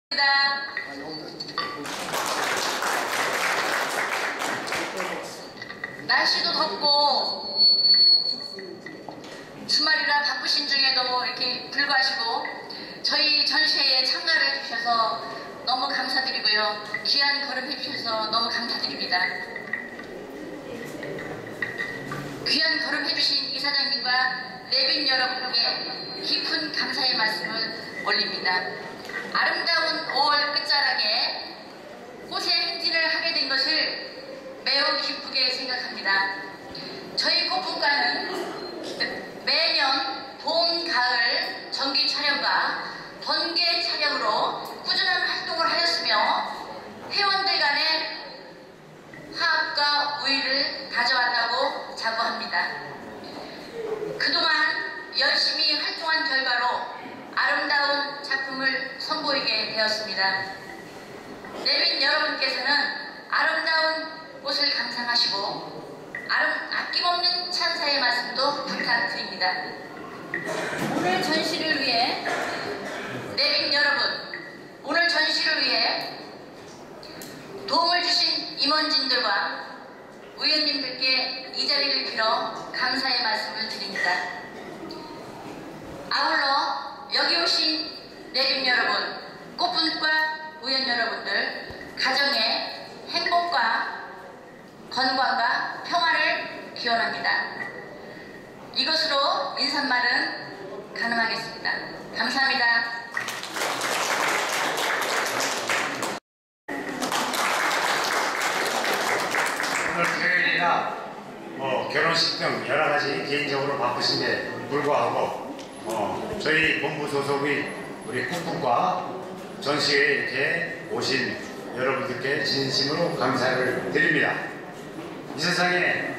날씨도 덥고 주말이라 바쁘신 중에도 이렇게 불구하시고 저희 전시회에 참가를 해주셔서 너무 감사드리고요. 귀한 걸음 해주셔서 너무 감사드립니다. 귀한 걸음 해주신 이사장님과 내빈 여러분께 깊은 감사의 말씀을 올립니다. 아름다운 5월 끝자락에 꽃의 행진을 하게 된 것을 매우 기쁘게 생각합니다. 저희 꽃분과는 매년 봄, 가을 정기 촬영과 번개 촬영으로 꾸준한 활동을 하였으며 회원들 간의 화합과 우위를 가져왔다고 자부합니다. 그동안 열심히 활동한 결과로 아름다운 작품을 선보이게 되었습니다. 내빈 여러분께서는 아름다운 꽃을 감상하시고 아낌없는 찬사의 말씀도 부탁드립니다. 오늘 전시를 위해 내빈 여러분, 오늘 전시를 위해 도움을 주신 임원진들과 의원님들께 이 자리를 빌어 감사의 말씀을 드립니다. 아울러 여기 오신 내빈 여러분, 꽃분과 의원 여러분들 가정의 행복과 건강과 평화를 기원합니다. 이것으로 인사말은 가능하겠습니다. 감사합니다. 오늘 토요일이나 결혼식 등 여러 가지 개인적으로 바쁘신데 불구하고 저희 본부 소속의 우리 꽃분과 전시회에 이렇게 오신 여러분들께 진심으로 감사를 드립니다. 이 세상에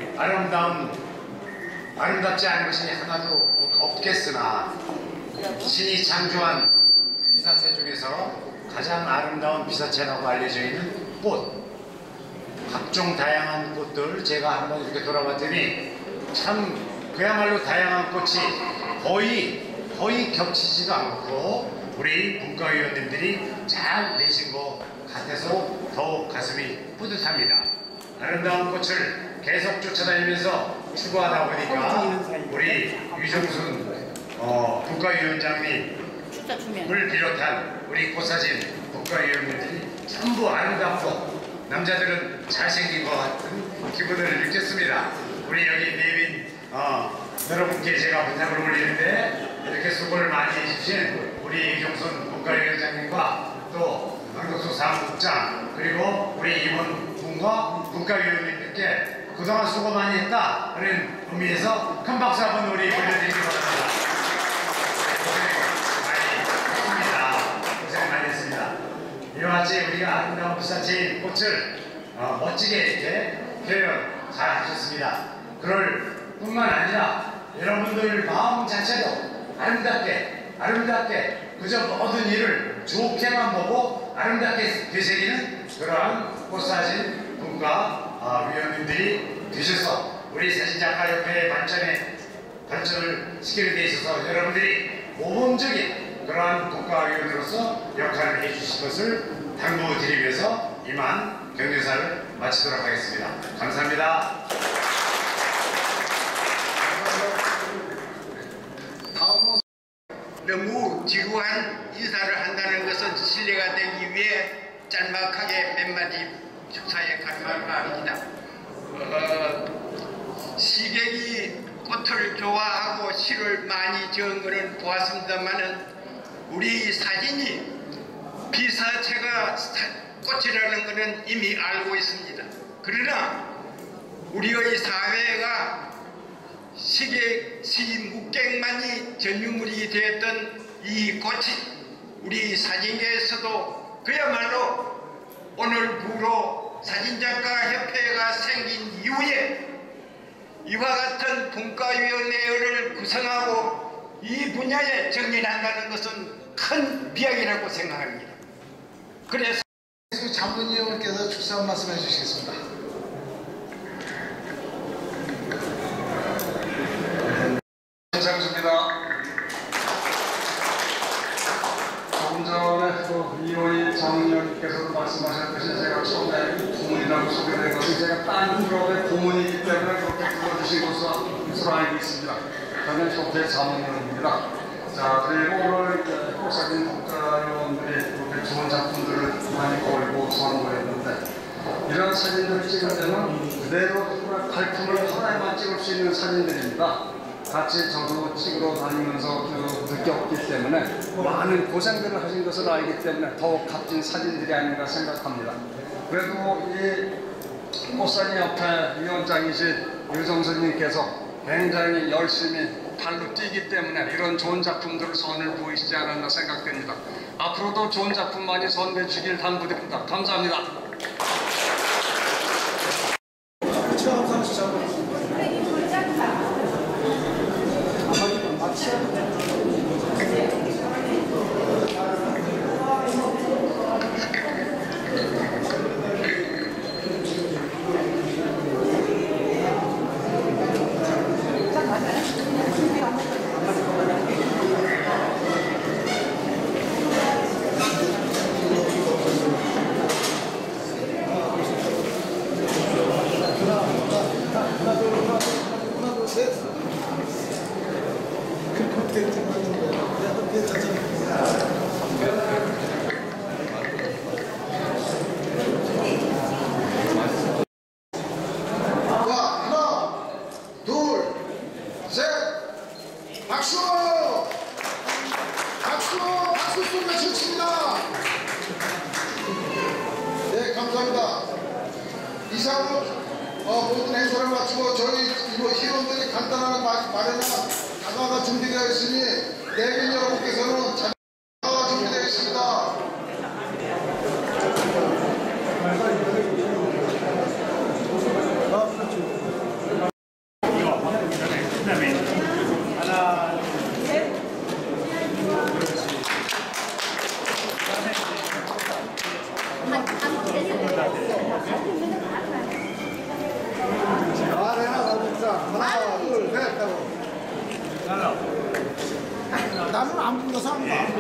아름답지 않은 것이 하나도 없겠으나 신이 창조한 피사체 중에서 가장 아름다운 피사체라고 알려져 있는 꽃, 각종 다양한 꽃들 제가 한번 이렇게 돌아봤더니 참 그야말로 다양한 꽃이 거의 겹치지도 않고 우리 분과위원님들이 잘 내신 것 같아서 더욱 가슴이 뿌듯합니다. 아름다운 꽃을 계속 쫓아다니면서 추구하다 보니까 우리 유정순 국가위원장님을 비롯한 우리 꽃사진 국가위원님들이 전부 아름답고 남자들은 잘생긴 것 같은 기분을 느꼈습니다. 우리 여기 내빈 여러분께 제가 부탁을 올리는데 이렇게 수고를 많이 해주신 우리 유정순 국가위원장님과 또 강덕수 사무국장 그리고 우리 임원분과 국가위원님들께 그동안 수고 많이 했다 그런 의미에서 큰 박수 한번 우리 보내드리기 바랍니다. 고생 많이 했습니다. 이와 같이 우리가 아름다운 피사체인 꽃을 멋지게 이렇게 표현 잘 하셨습니다. 그럴 뿐만 아니라 여러분들 마음 자체도 아름답게 그저 모든 일을 좋게만 보고 아름답게 되새기는 그러한 꽃사진 분과 위원님들이 되셔서 우리 사진작가협회의 발전을 시키는 데 있어서 여러분들이 모범적인 그러한 국가위원으로서 역할을 해주실 것을 당부드리면서 이만 경례사를 마치도록 하겠습니다. 감사합니다. 너무 지루한 인사를 한다는 것은 신뢰가 되기 위해 짤막하게 몇 마디 축사에 간말을 합니다. 시객이 꽃을 좋아하고 시를 많이 지은 것은 보았습니다만은 우리 사진이 피사체가 꽃이라는 것은 이미 알고 있습니다. 그러나 우리의 사회가 시객, 시묵객만이 전유물이 되었던 이 꽃이 우리 사진계에서도 그야말로 오늘부로 사진작가협회가 생긴 이후에 이와 같은 분과위원회를 구성하고 이 분야에 정진한다는 것은 큰 비약이라고 생각합니다. 그래서 장군님께서 축사 말씀해 주시겠습니다. 장수입니다. 조금 전에 이 의원이 말씀하셨듯이 제가 처음에 고문이라고 소개된 것은 제가 딴 유럽의 고문이기 때문에 그렇게 불러주신 것으로 알고 있습니다. 저는 협회 자문위원입니다. 자, 그리고 오늘 꽃사진 국가위원들이 그렇게 좋은 작품들을 많이 걸고 선보였는데 이런 사진들을 찍을 때는 그대로 발품을 하나에만 찍을 수 있는 사진들입니다. 같이 저도 찍으러 다니면서 느꼈기 때문에 많은 고생들을 하신 것을 알기 때문에 더욱 값진 사진들이 아닌가 생각합니다. 그래도 이 꽃사진협회 위원장이신 유정선님께서 굉장히 열심히 발로 뛰기 때문에 이런 좋은 작품들을 선을 보이시지 않았나 생각됩니다. 앞으로도 좋은 작품 많이 선보여 주길 당부드립니다. 감사합니다. 박수! 박수! 박수 소리가 좋습니다. 네, 감사합니다. 이상으로 모든 행사를 마치고 저희 회원들이 간단한 말이나 다가가 준비되어 있으니 내빈 여러분께서는 다가가 준비되어 있습니다. 하나, 둘, 셋 하고. 나는 안 불러서 안 가.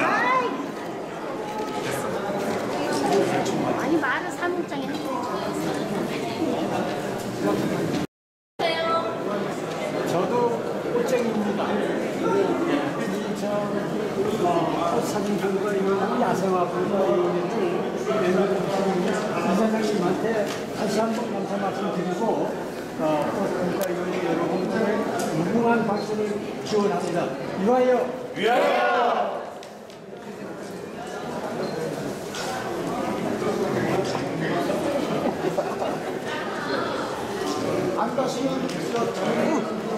아니 말은 사무장에 저도 꽃쟁이입니다. 꽃사진 분과 이런 야생화분과 이런 이사장님한테 다시 한번 감사 말씀드리고 꽃분과 이런 여러분들의 무궁한 박수를 기원합니다. 위하여! 위하여! 안 가시면